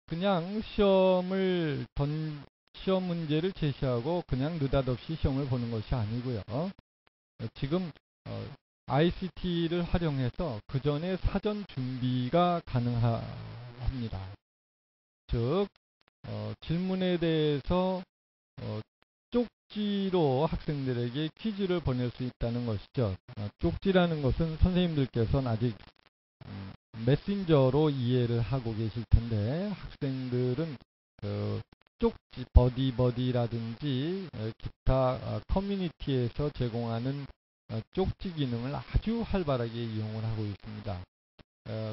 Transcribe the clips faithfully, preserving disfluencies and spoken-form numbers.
그냥 시험을 던 시험 문제를 제시하고 그냥 느닷없이 시험을 보는 것이 아니고요. 어, 지금 어, 아이씨티를 활용해서 그 전에 사전 준비가 가능합니다. 즉 어, 질문에 대해서 어, 쪽지로 학생들에게 퀴즈를 보낼 수 있다는 것이죠. 어, 쪽지라는 것은 선생님들께서는 아직 음, 메신저로 이해를 하고 계실 텐데 학생들은 그 쪽지 버디버디라든지 어, 기타 어, 커뮤니티에서 제공하는 어, 쪽지 기능을 아주 활발하게 이용을 하고 있습니다. 어,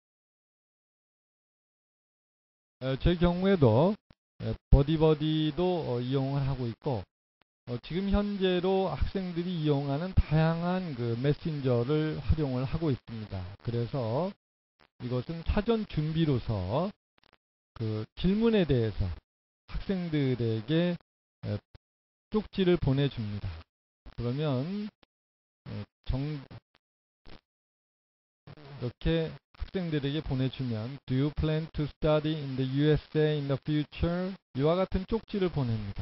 어, 제 경우에도 어, 버디버디도 어, 이용을 하고 있고 어, 지금 현재로 학생들이 이용하는 다양한 그 메신저를 활용을 하고 있습니다. 그래서 이것은 사전 준비로서 그 질문에 대해서 학생들에게 에, 쪽지를 보내줍니다. 그러면 어, 정, 이렇게 학생들에게 보내주면 Do you plan to study in the 유에스에이 in the future? 이와 같은 쪽지를 보냅니다.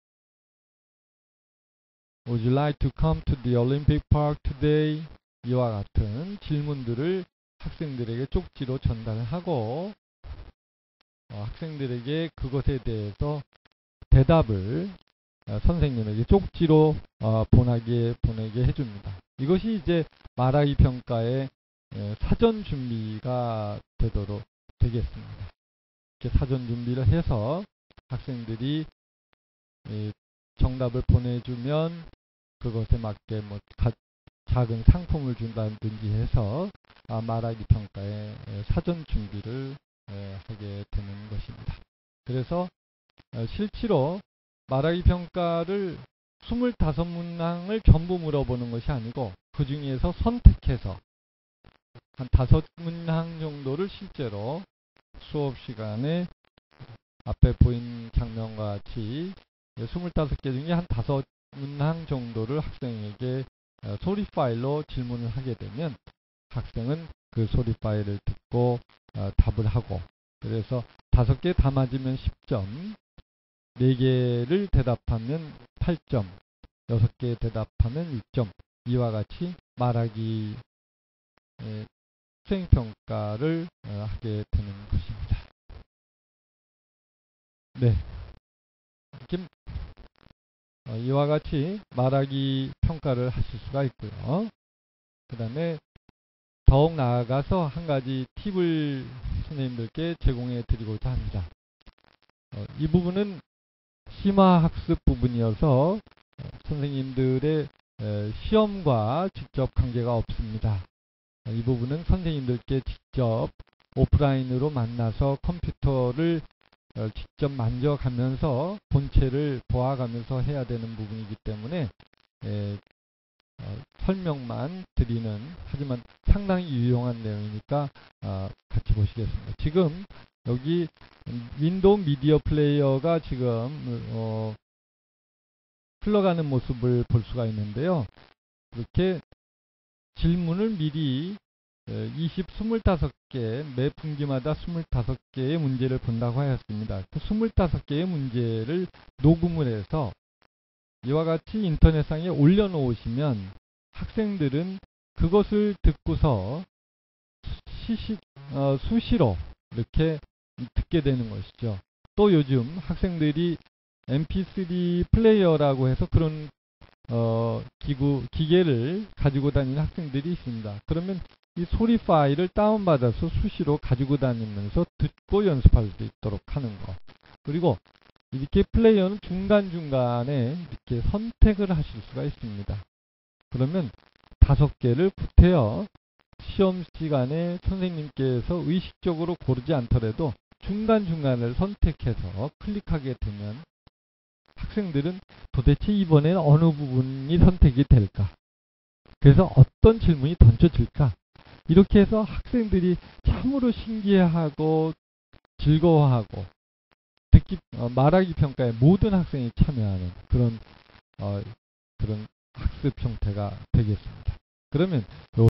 Would you like to come to the Olympic Park today? 이와 같은 질문들을 학생들에게 쪽지로 전달하고 어, 학생들에게 그것에 대해서 대답을 어, 선생님에게 쪽지로 어, 보내게, 보내게 해줍니다. 이것이 이제 말하기 평가의 에, 사전 준비가 되도록 되겠습니다. 이렇게 사전 준비를 해서 학생들이 에, 정답을 보내주면 그것에 맞게 뭐 가, 작은 상품을 준다든지 해서 아, 말하기 평가의 에, 사전 준비를 에, 하게 되는 것입니다. 그래서 어, 실제로 말하기 평가를 이십오 문항을 전부 물어보는 것이 아니고 그 중에서 선택해서 한 다섯 문항 정도를 실제로 수업 시간에 앞에 보인 장면과 같이 이십오 개 중에 한 다섯 문항 정도를 학생에게 소리 파일로 질문을 하게 되면 학생은 그 소리 파일을 듣고 어, 답을 하고 그래서 다섯 개 다 맞으면 십 점, 네 개를 대답하면 팔 점, 여섯 개 대답하면 육 점 이와 같이 말하기 에, 수행평가를 어, 하게 되는 것입니다. 네, 이렇게 어, 이와 같이 말하기 평가를 하실 수가 있고요. 그 다음에 더욱 나아가서 한 가지 팁을 선생님들께 제공해 드리고자 합니다. 어, 이 부분은 심화학습 부분이어서 어, 선생님들의 에, 시험과 직접 관계가 없습니다. 어, 이 부분은 선생님들께 직접 오프라인으로 만나서 컴퓨터를 어, 직접 만져가면서 본체를 보아가면서 해야 되는 부분이기 때문에 에, 어, 설명만 드리는 하지만 상당히 유용한 내용이니까 어, 같이 보시겠습니다. 지금 여기 윈도우 미디어 플레이어가 지금 어, 흘러가는 모습을 볼 수가 있는데요. 이렇게 질문을 미리 이십, 이십오 개, 매 분기마다 이십오 개의 문제를 본다고 하였습니다. 그 이십오 개의 문제를 녹음을 해서 이와 같이 인터넷상에 올려놓으시면 학생들은 그것을 듣고서 시시, 어, 수시로 이렇게 듣게 되는 것이죠. 또 요즘 학생들이 엠피쓰리 플레이어라고 해서 그런 어, 기구, 기계를 가지고 다니는 학생들이 있습니다. 그러면 이 소리 파일을 다운받아서 수시로 가지고 다니면서 듣고 연습할 수 있도록 하는 것. 그리고 이렇게 플레이어는 중간중간에 이렇게 선택을 하실 수가 있습니다. 그러면 다섯 개를 구태여 시험 시간에 선생님께서 의식적으로 고르지 않더라도 중간중간을 선택해서 클릭하게 되면 학생들은 도대체 이번에는 어느 부분이 선택이 될까? 그래서 어떤 질문이 던져질까? 이렇게 해서 학생들이 참으로 신기해하고 즐거워하고 듣기, 어, 말하기 평가에 모든 학생이 참여하는 그런 어, 그런 학습 형태가 되겠습니다. 그러면